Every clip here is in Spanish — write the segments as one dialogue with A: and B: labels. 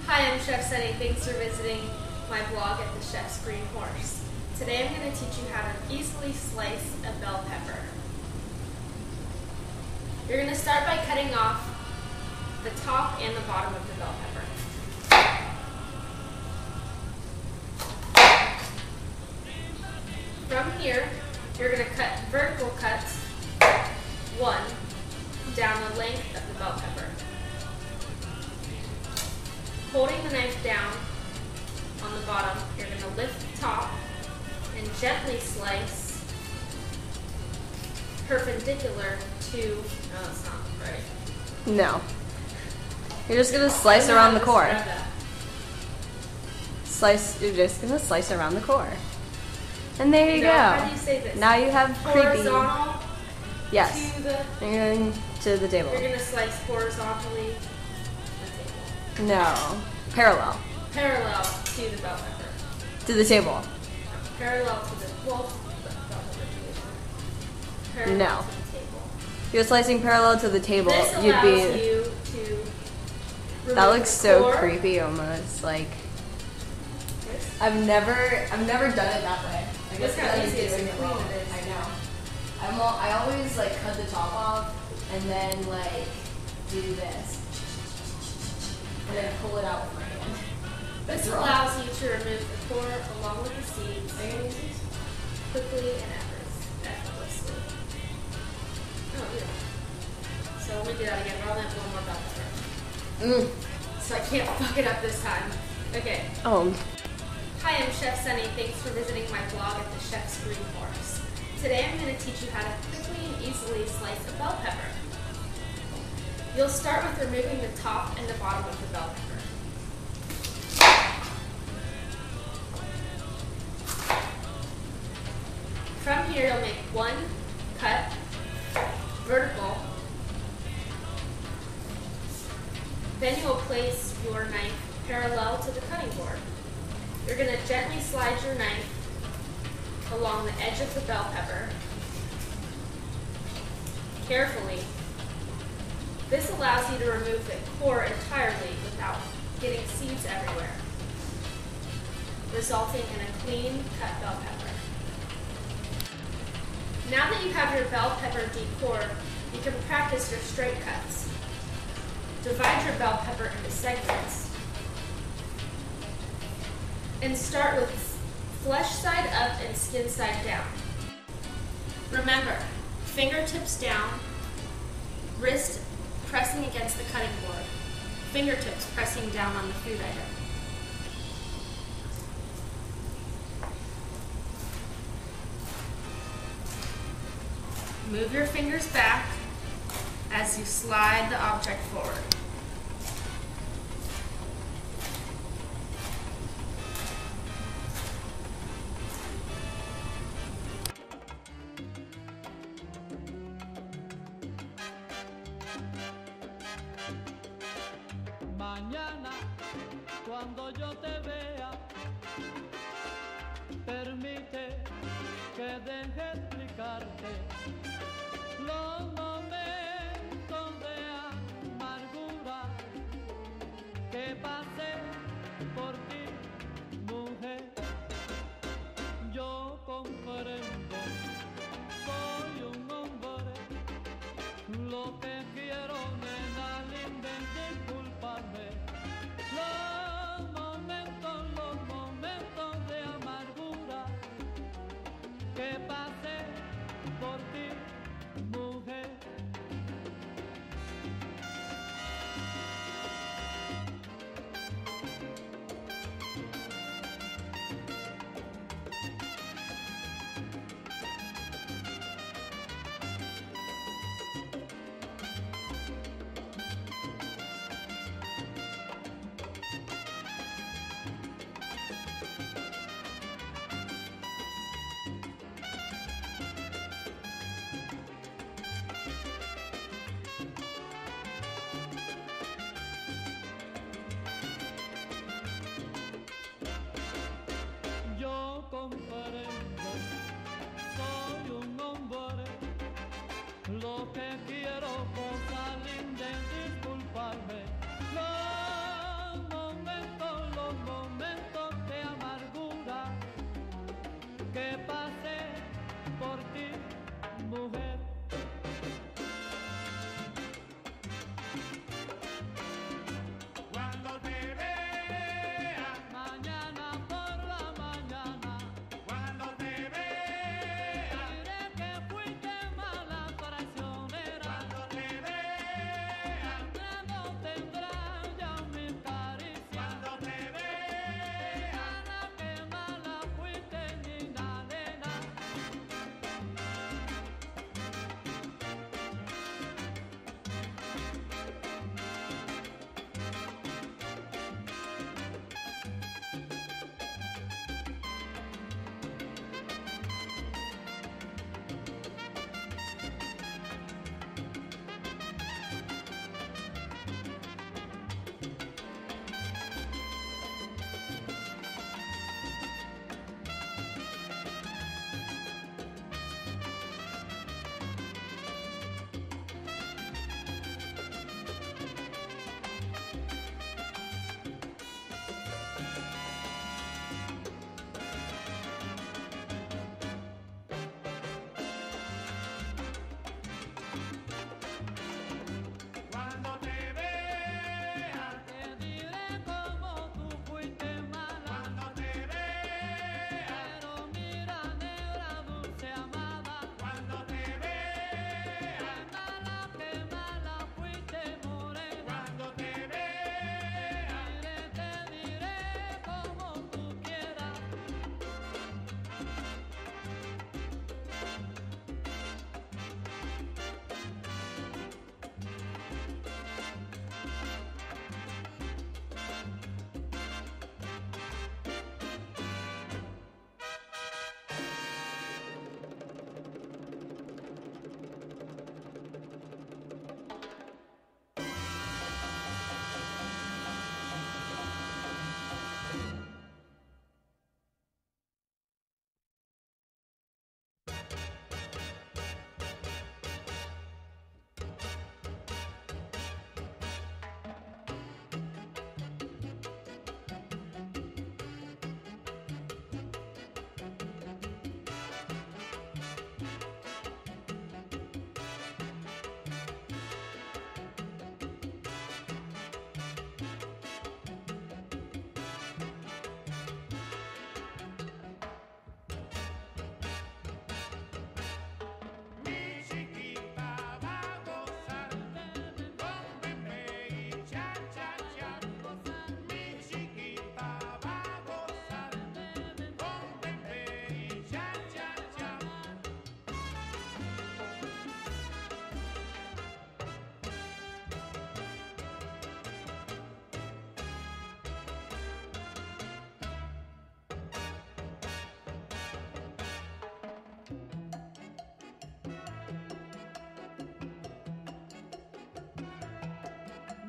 A: Hi, I'm Chef Sunny. Thanks for visiting my blog at the Chef's Green Horse. Today I'm going to teach you how to easily slice a bell pepper. You're going to start by cutting off the top and the bottom of the bell pepper. From here, you're going to cut vertical cuts, one, down the length of the bell pepper. Holding the knife down on the bottom, you're going to lift the top and gently slice perpendicular to, no, that's not right.
B: No. You're just going to slice around the core. You're just going to slice around the core. And there you go.
A: How do you say this?
B: Now you have
A: horizontal
B: creepy. Yes.
A: To the,
B: you're going to the table.
A: You're going to slice horizontally to the table.
B: No. Parallel.
A: Parallel to the bell pepper.
B: To the table.
A: Parallel to the, well, parallel
B: no.
A: to the table.
B: If you're slicing parallel to the table,
A: This allows
B: you'd be.
A: You to remove
B: that looks
A: the
B: so
A: core.
B: creepy almost. Like. I've never done it that way. I guess
A: Look how
B: I'm
A: easy it is
B: doing
A: to
B: it
A: clean
B: wrong.
A: it is.
B: I know. I always like cut the top off and then like do this and then pull it out with my hand.
A: This allows you to remove the core along with the seeds quickly and effortlessly. Oh, yeah. So let me do that again. Roll that one more bell pepper. So I can't fuck it up this time. Okay.
B: Oh.
A: Hi, I'm Chef Sunny. Thanks for visiting my blog at the Chef's Green Horse. Today I'm going to teach you how to quickly and easily slice a bell pepper. You'll start with removing the top and the bottom of the bell pepper. From here, you'll make one cut, vertical. Then you will place your knife parallel to the cutting board. You're going to gently slide your knife along the edge of the bell pepper, carefully. This allows you to remove the core entirely without getting seeds everywhere, resulting in a clean cut bell pepper. Now that you have your bell pepper decored, you can practice your straight cuts. Divide your bell pepper into segments and start with flesh side up and skin side down. Remember, fingertips down, wrist pressing against the cutting board, fingertips pressing down on the food item. Move your fingers back as you slide the object forward.
C: Mañana, cuando yo te vea, permite que deje explicarte los momentos de amargura que pasé por ti, mujer. Yo comprendo, soy un hombre, lo que quiero, nena linda, es disculparme. Los momentos de amargura que pasé por ti, mujer.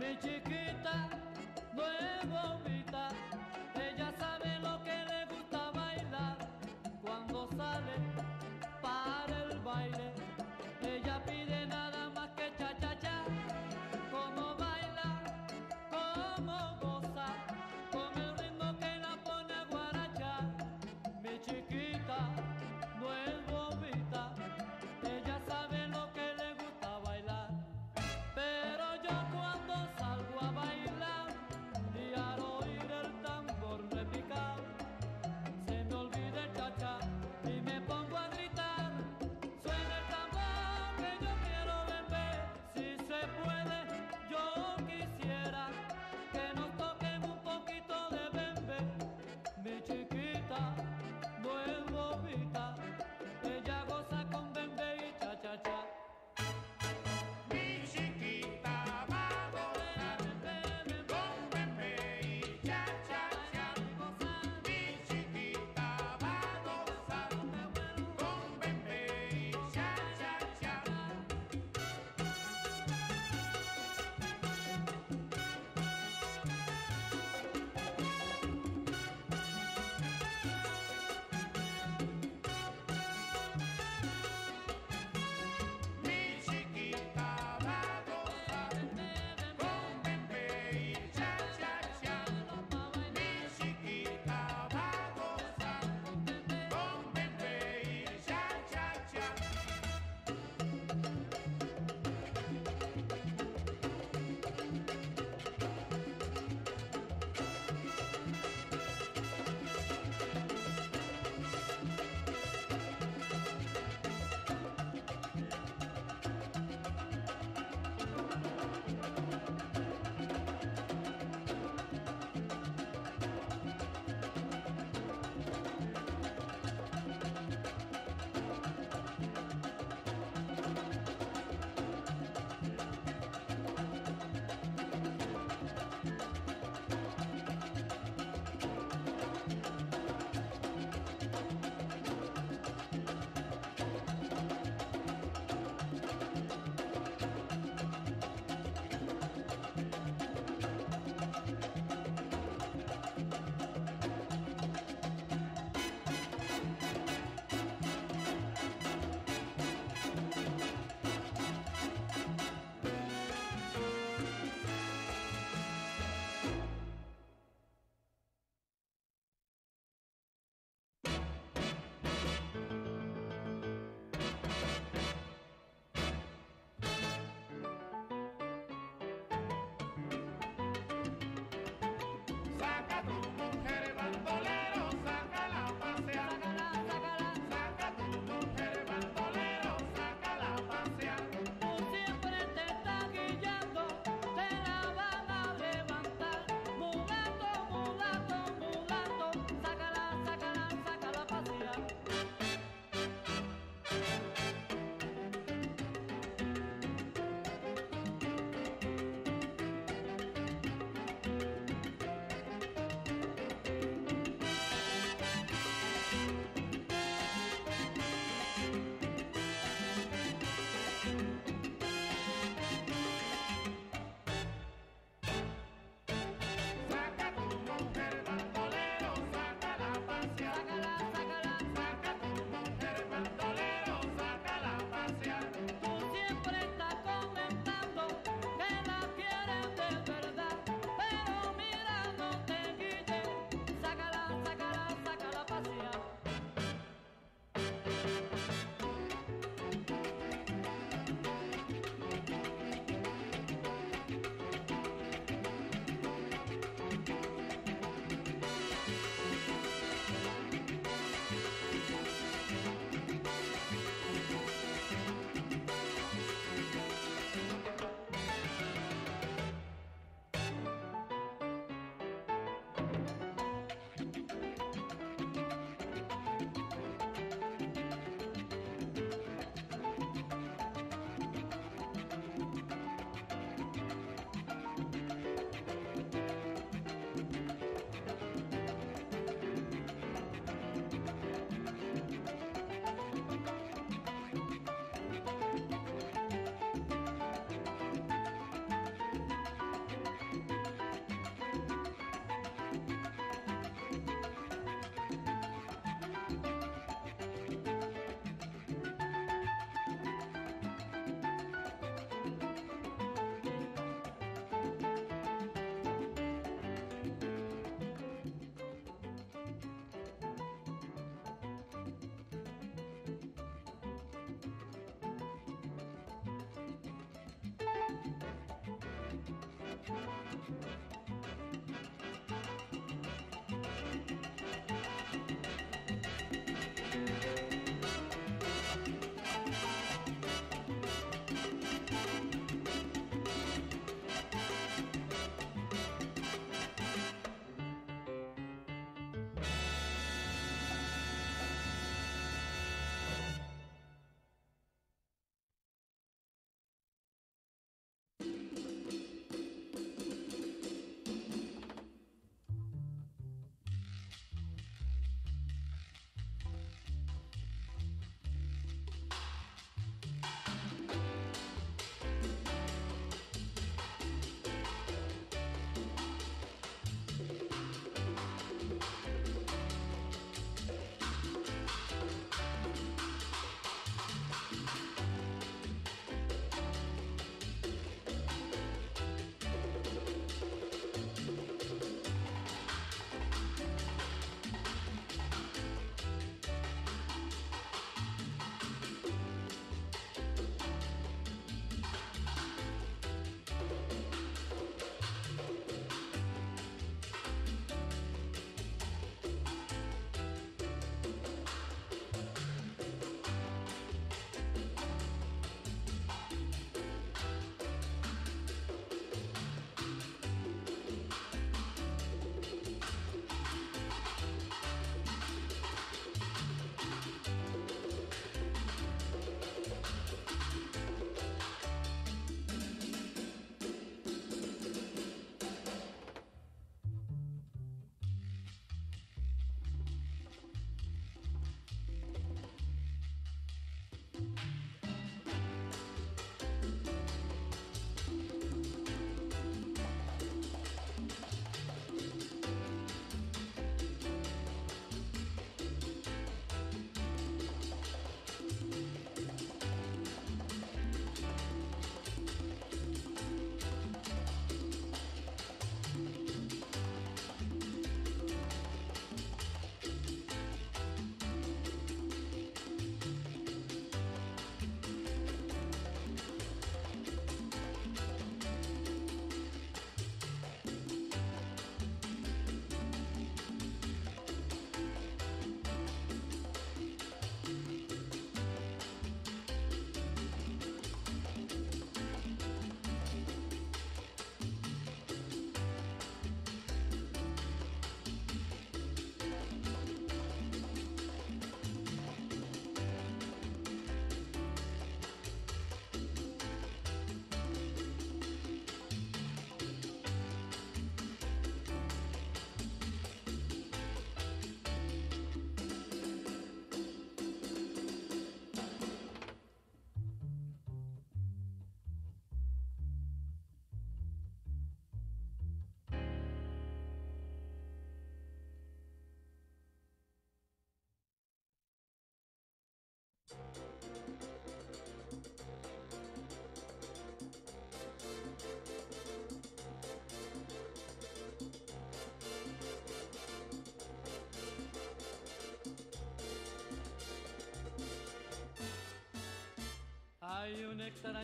C: Mi chiquita no es bobita, ella sabe lo que le gusta bailar. Cuando sale para el baile, ella pide nada más que cha cha cha. Como baila, como goza, con el ritmo que la pone a guarachar. Mi chiquita no es bobita, ella sabe lo que le gusta bailar. Pero yo cuando salgo a bailar,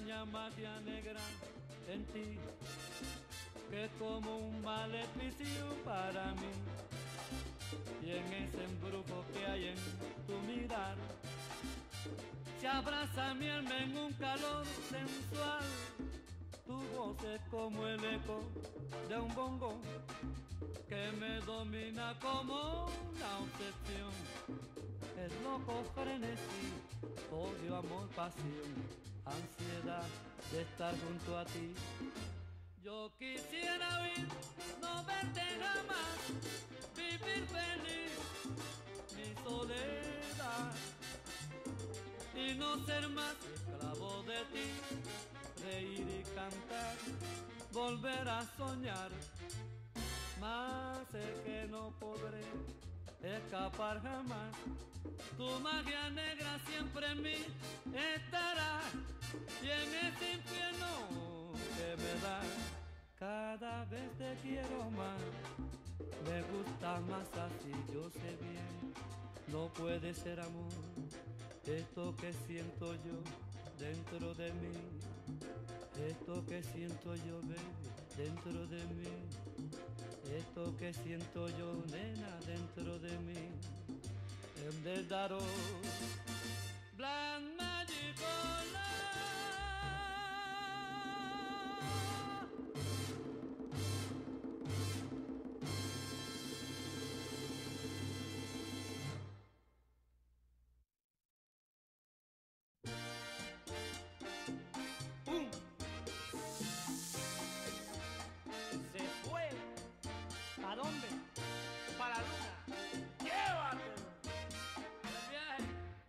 C: extraña magia negra en ti, que es como un maleficio para mí. Y en ese embrujo que hay en tu mirar, se abraza mi alma en un calor sensual. Tu voz es como el eco de un bongo que me domina como una obsesión. Es loco frenesí, odio, amor, pasión, ansiedad de estar junto a ti. Yo quisiera oír, no verte jamás, vivir feliz mi soledad y no ser más esclavo de ti, reír y cantar, volver a soñar. Mas sé que no podré escapar jamás. Tu magia negra siempre en mí estará, y en ese infierno que me da, cada vez te quiero más. Me gusta más así, yo sé bien, no puede ser amor esto que siento yo dentro de mí, esto que siento yo, baby, dentro de mí, esto que siento yo, nena, dentro de mí. En the dark blind magical love. ¡Pum! Se fue. ¿A dónde? Para la luna. ¡Llévatelo! El viaje.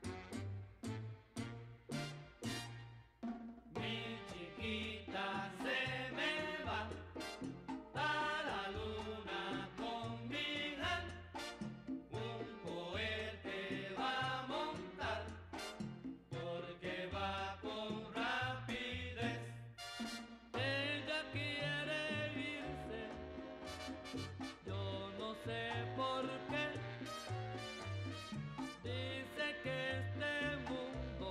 C: Mi chiquita se me va a la luna con mi hija. Un cohete va a montar porque va con rapidez. Ella quiere irse, yo no sé por qué. Dice que este mundo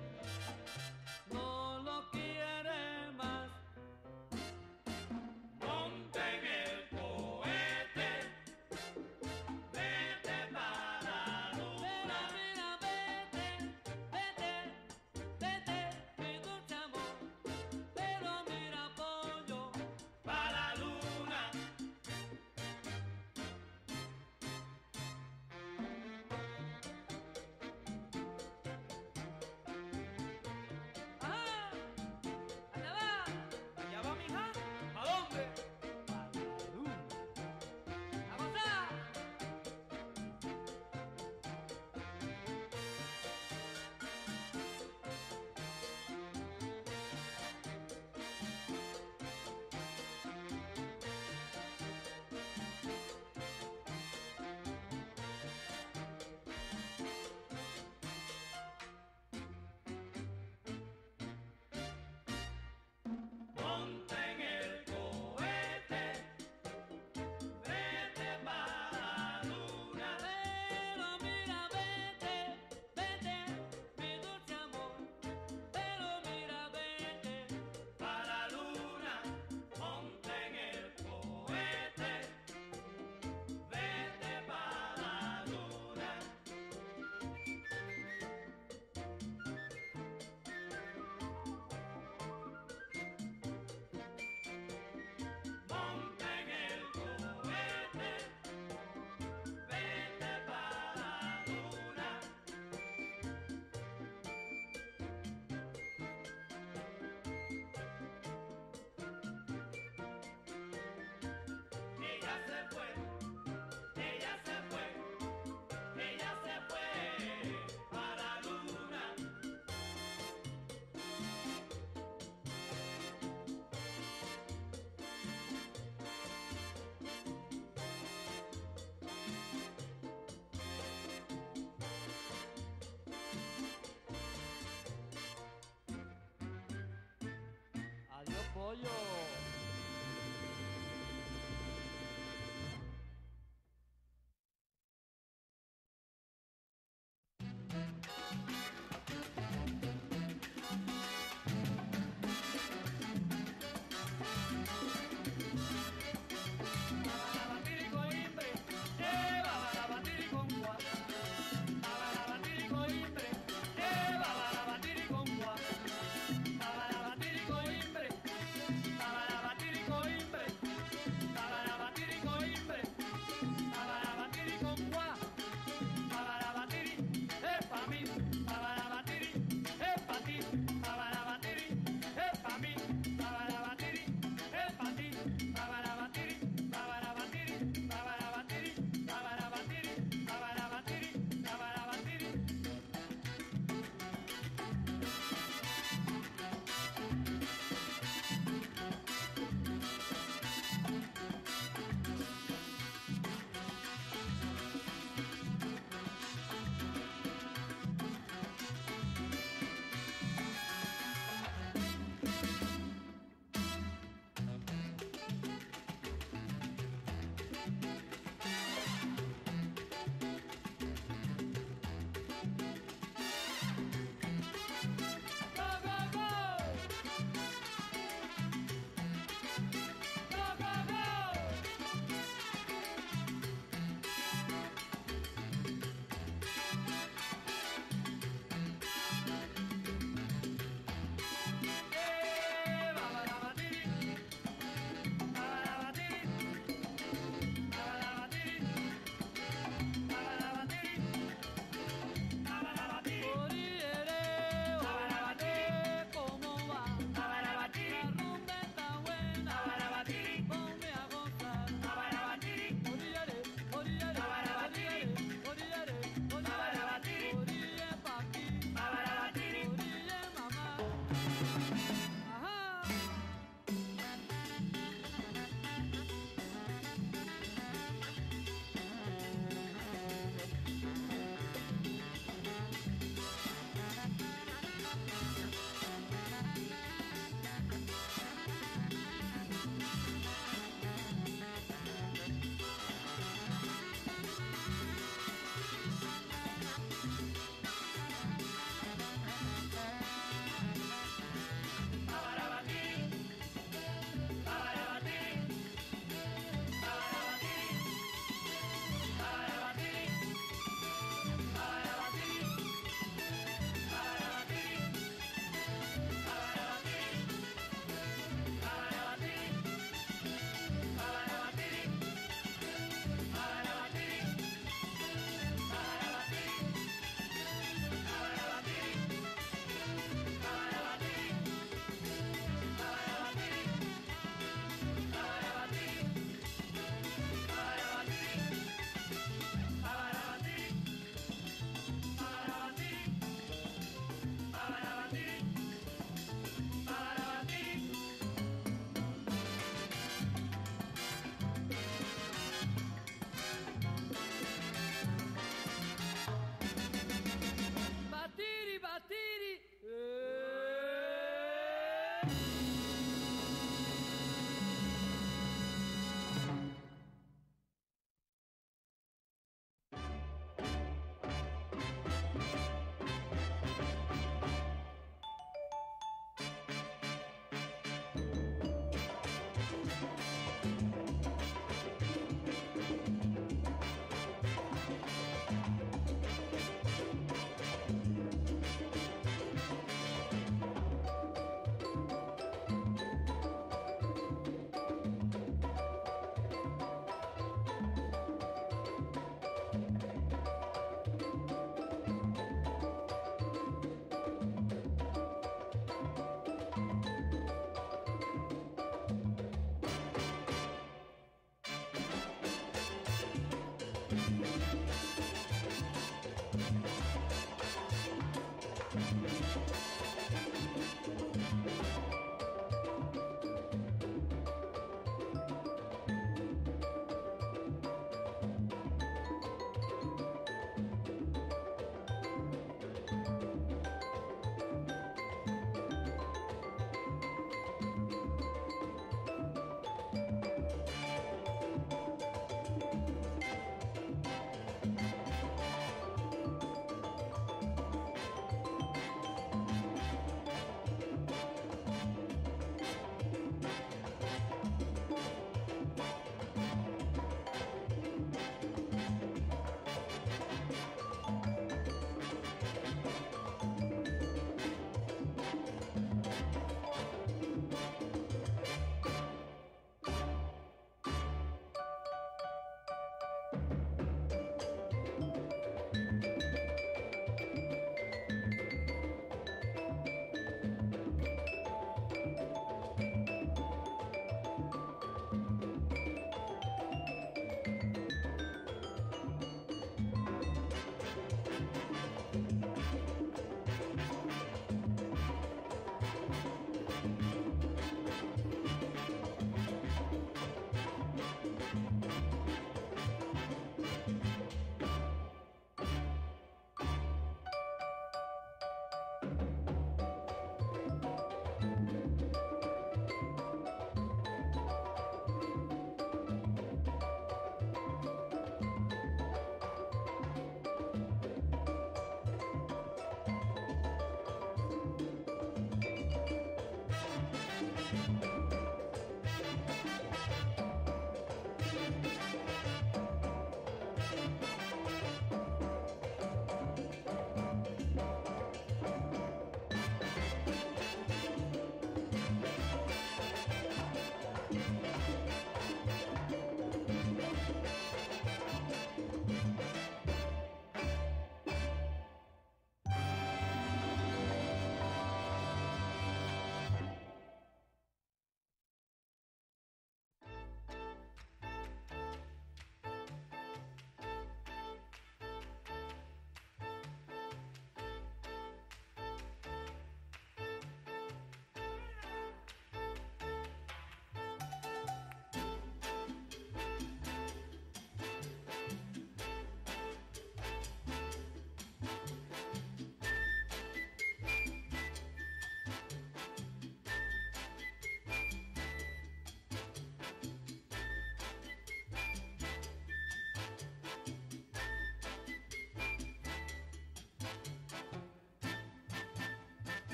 C: no lo quiere más. Monta en el cohete, vete para la luna. Mira, vete, vete, vete, mi dulce amor. Pero mira, pollo, para la luna. ¡Ajá! ¿Allá va? ¿Allá va, mija? ¿A dónde? A la luna. ¡A gozar! Monta en el cohete, vete para la luna. Pero mira, vete, vete, mi dulce amor. Pero mira, vete para la luna. Monta en el cohete, vete para la luna. Monta en el cohete, vete para la luna. Ella se fue, ella se fue, ella se fue para la luna. Adiós, pollo.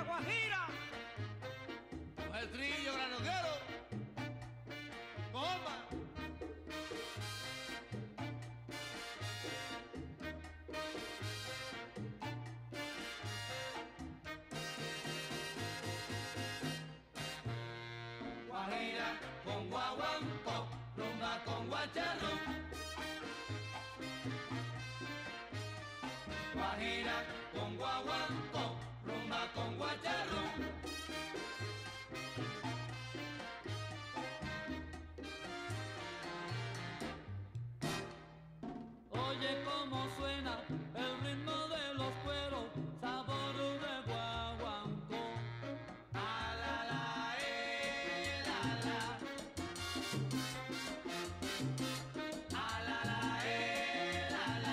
D: Guajira. Coge el trillo granadero. Bomba. Guajira con guaguancó, rumba con guacharrón. Guajira con guaguancó, rumba con guacharrón.
C: Oye cómo suena el ritmo de los cueros, sabor de guaguancó.
D: A la la, la la. A la la, la la.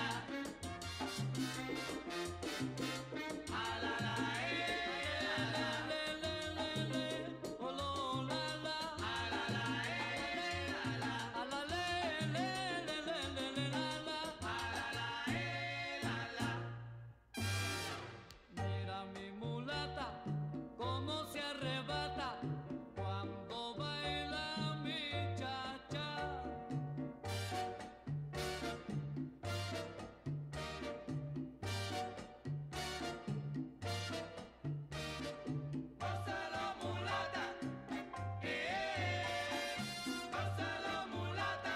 D: A la la, la la.
C: Oh, lo, la, la.
D: A la la, la la.
C: A la, le, la, la.
D: A la la, la.
C: Mira mi mulata, cómo se arrebata cuando baila mi chacha.
D: Gózalo mulata, gózalo mulata,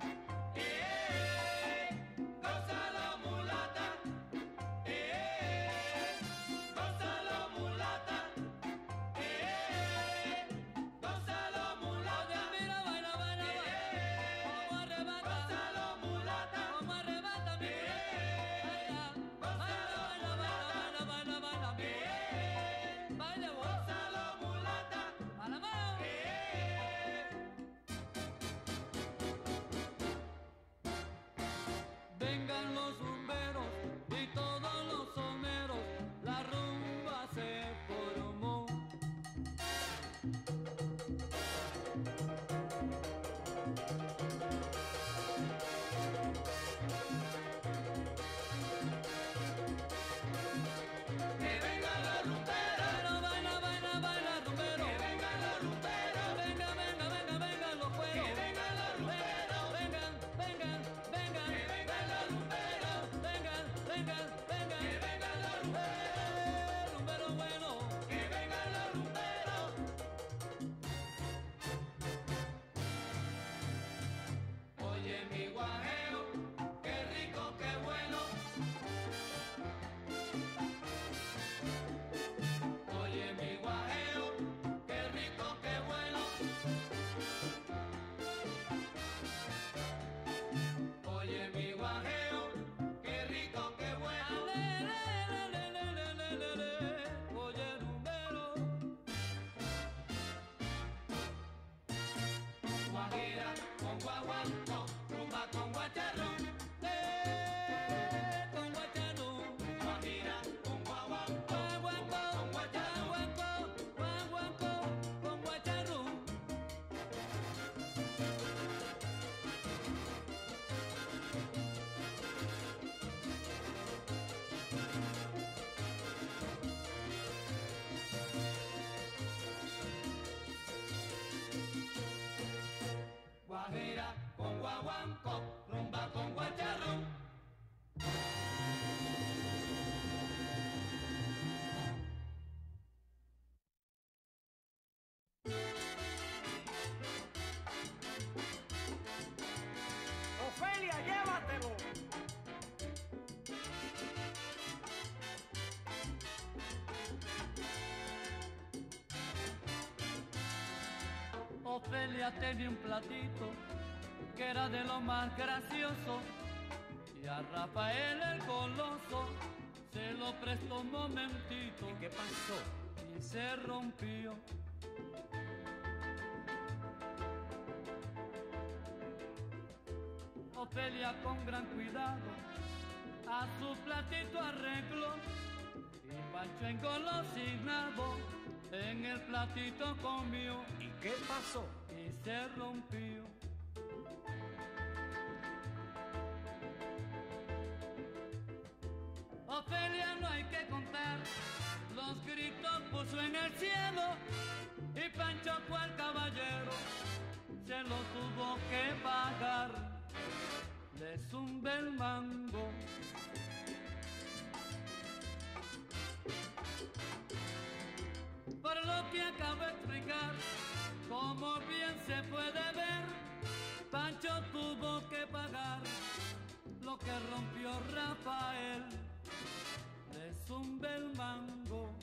D: gózalo mulata, gózalo mulata, gózalo mulata.
C: Oye, mira, baila, baila, baila, cómo arrebata,
D: Gózalo mulata,
C: cómo arrebata mi baila, baila, baila, baila, baila, baila, mi baile, vos,
D: gózalo mulata,
C: a la mano. Vengan los rumberos y todos los soneros, la rumba se formó.
D: que vengan los rumberos,
C: Pero baila, baila, baila, rumbero.
D: que vengan los rumberos,
C: Venga, venga, venga, vengan los cueros.
D: que vengan los rumberos,
C: Vengan, vengan, vengan.
D: que vengan los rumberos,
C: Vengan, vengan, vengan.
D: que vengan los rumberos,
C: Rumbero bueno.
D: que vengan los rumberos. Oye mi guajeo, qué rico, qué bueno. Oye mi guajeo, qué rico, qué bueno. Oye mi guajeo, qué rico, qué bueno.
C: Ale, le, le, le, le, le, le, le. Oye, rumbero.
D: Guajira con guaguancó, rumba con guacharrón.
C: Con guachanú.
D: Guajira con guaguancó, rumba con guacharrón.
C: Guaguancó, con guachanú.
D: Guajira con guaguancó, rumba con guacharrón.
E: Ofelia, llévatelo.
C: Ofelia tenía un platito que era de lo más gracioso y a Rafael el Coloso se lo prestó un momentito.
E: ¿Qué pasó?
C: Y se rompió. Ofelia con gran cuidado a su platito arregló y Pancho engolosinado en el platito comió
E: ¿Y qué pasó?
C: y se rompió. Ofelia no hay que contar, los gritos puso en el cielo y Pancho cual caballero se lo tuvo que pagar, le zumbe el mango. Por lo que acabo de explicar, como bien se puede ver, Pancho tuvo que pagar lo que rompió Rafael, le zumbe el mango.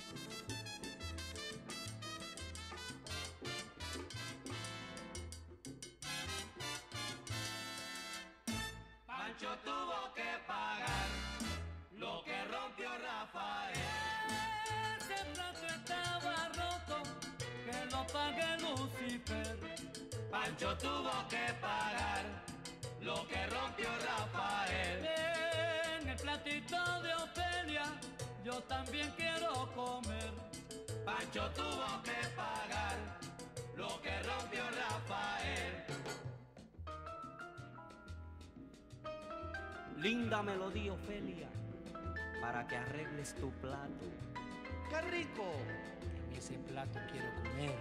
D: Pancho tuvo que pagar lo que rompió Rafael.
C: Ese plato estaba roto, que lo pague Lucifer.
D: Pancho tuvo que pagar lo que rompió Rafael.
C: En el platito de Ofelia yo también quiero comer.
D: Pancho tuvo que pagar lo que rompió Rafael.
F: Linda melodía, Ofelia, para que arregles tu plato.
E: ¡Qué rico! En ese plato quiero comer.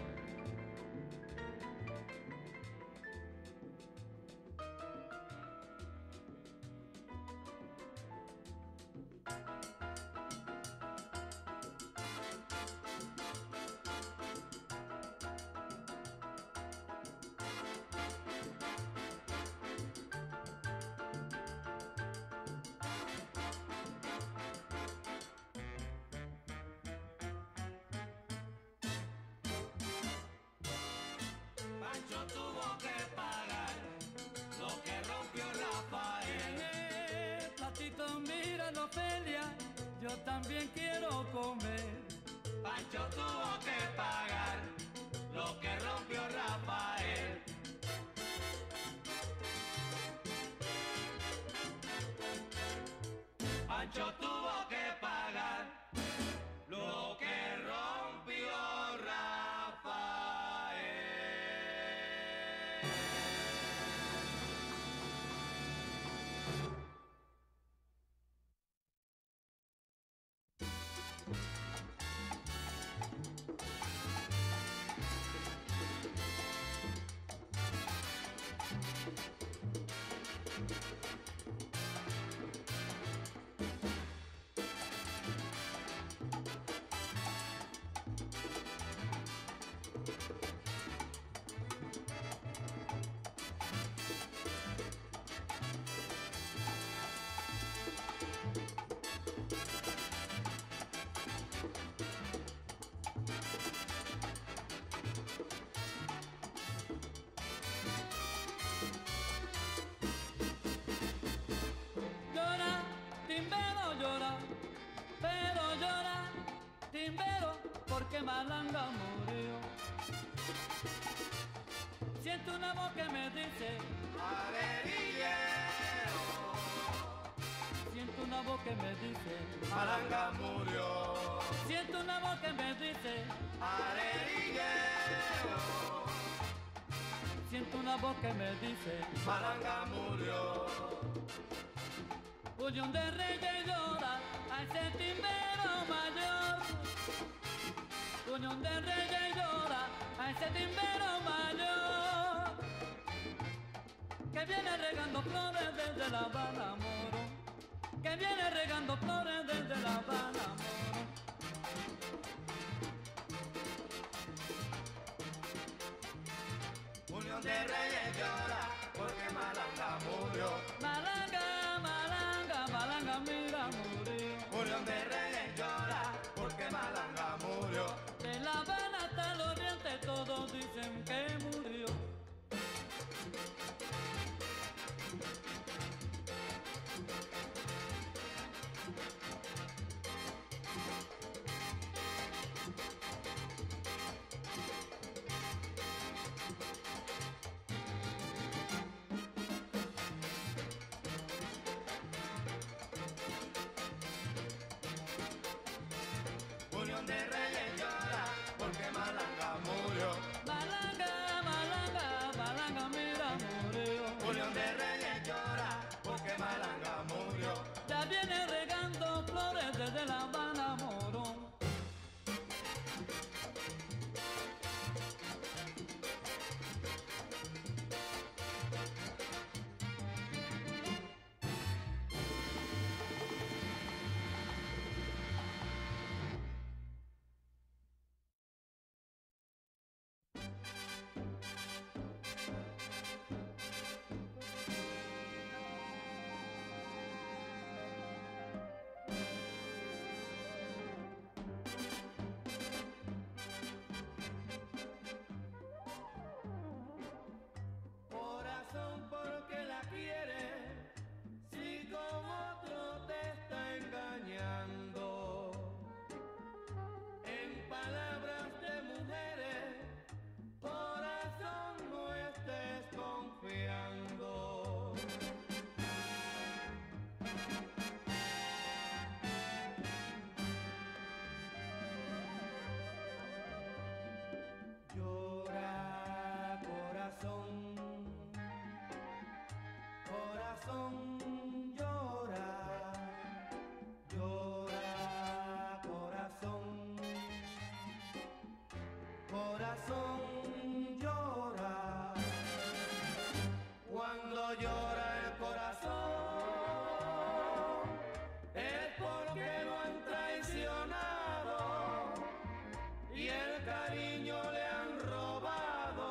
D: Pancho tuvo que pagar lo que rompió Rafael.
C: En el platito, mira Ofelia, yo también quiero comer.
D: Pancho tuvo que pagar lo que rompió Rafael. Pancho tuvo que pagar lo que rompió Rafael.
C: Llora, Timbero llora, pero llora, Timbero, porque Malanga murió. Siento una voz que me dice,
D: Averillero,
C: siento una voz que me dice,
D: Malanga murió.
C: siento una voz que me dice,
D: Averillero,
C: siento una voz que me dice,
D: Malanga murió.
C: Unión de Reyes llora a ese Timbero mayor. Unión de Reyes llora a ese Timbero mayor, que viene regando flores desde La Habana, moro, que viene regando flores desde La Habana, moro.
D: Unión de Reyes llora porque Malanga murió.
C: Malanga, Malanga, Malanga, mira, murió.
D: Unión de Reyes llora porque Malanga murió.
C: De La Habana hasta el oriente todos dicen que murió.
D: Unión de Reyes llora porque Malanga murió.
C: Malanga, Malanga, Malanga, mira, murió.
D: Unión de Reyes llora porque Malanga murió.
C: Ya viene regando
D: Llora, corazón, corazón, llora, llora, corazón, corazón, llora. Cuando llora el corazón es porque lo han traicionado y el cariño le han robado,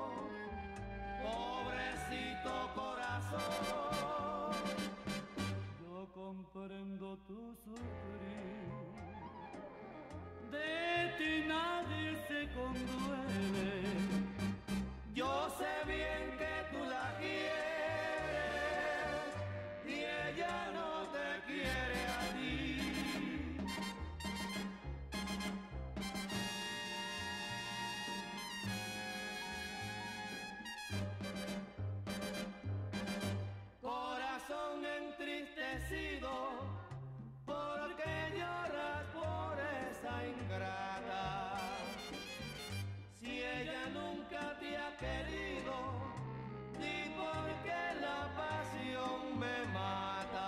D: pobrecito corazón.
C: Yo comprendo tu sufrir, de ti nadie se conduele.
D: Yo sé bien que tú la quieres y ella no te quiere a ti. Corazón entristecido, porque lloras por esa ingrata. Si ella nunca te ha querido, ni porque la pasión me mata.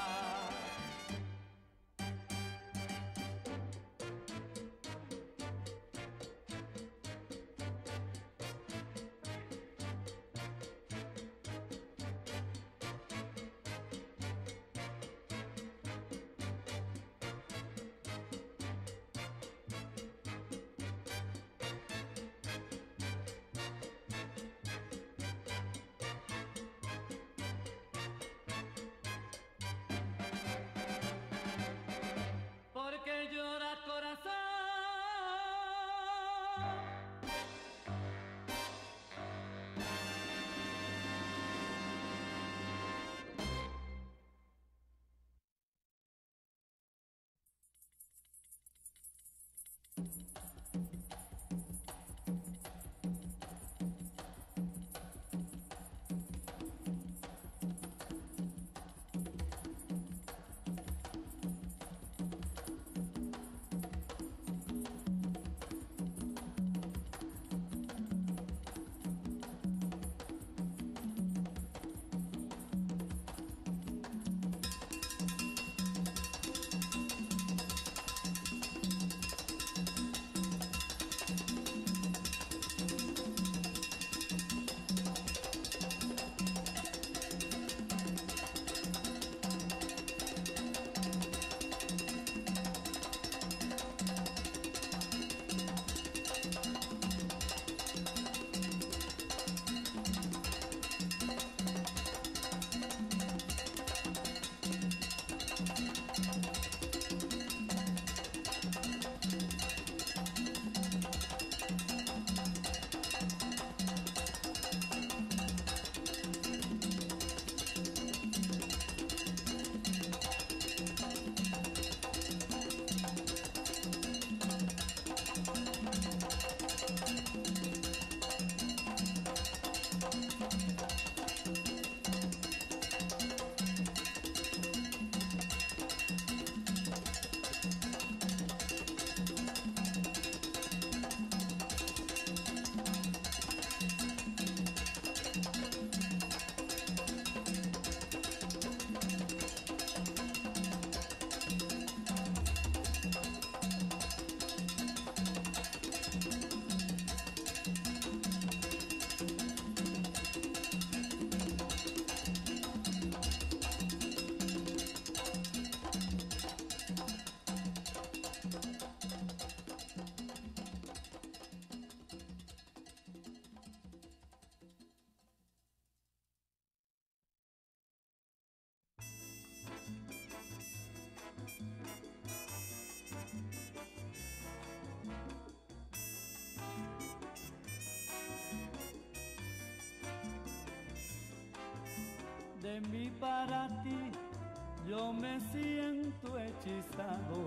C: Porque llora corazón. De mí para ti yo me siento hechizado.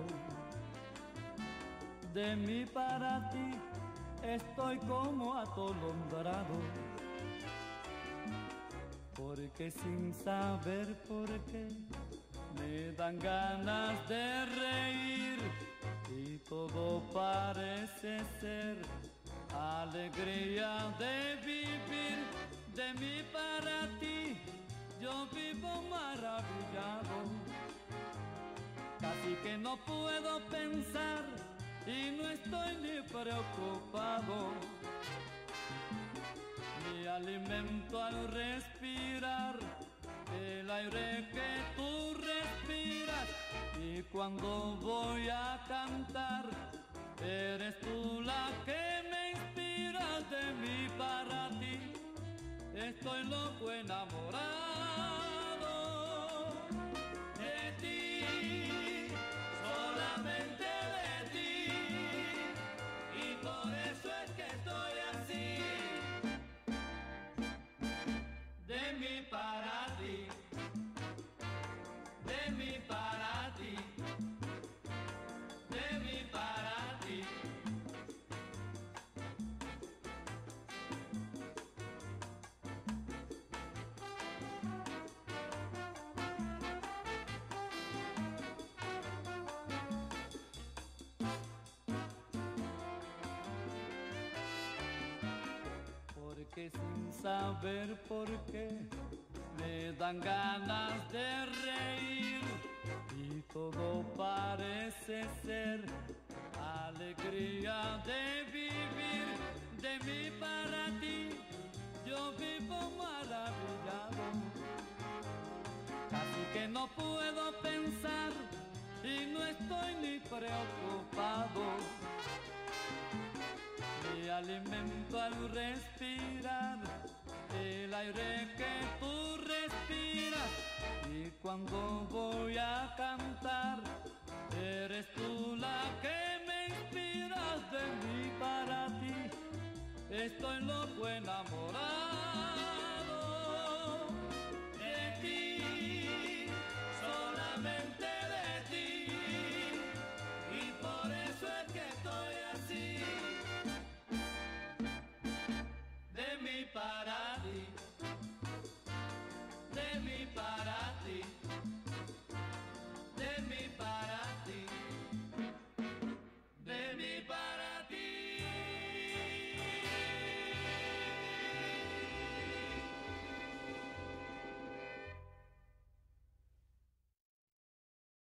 C: De mí para ti estoy como atolondrado. porque sin saber por qué me dan ganas de reír y todo parece ser alegría de vivir. De mí para ti yo vivo maravillado, casi que no puedo pensar y no estoy ni preocupado. Me alimento al respirar el aire que tú respiras, y cuando voy a cantar eres tú la que me inspiras. De mí para ti estoy loco enamorado, de ti, solamente de ti, y por eso es que estoy así. De mí para ti, de mí para ti, de mí para ti. Porque sin saber por qué me dan ganas de reír y todo parece ser alegría de vivir. De mí para ti yo vivo maravillado, casi que no puedo pensar y no estoy ni preocupado. Me alimento al respirar el aire que tú respiras, y cuando voy a cantar eres tú la que me inspiras. De mí para ti estoy loco enamorado.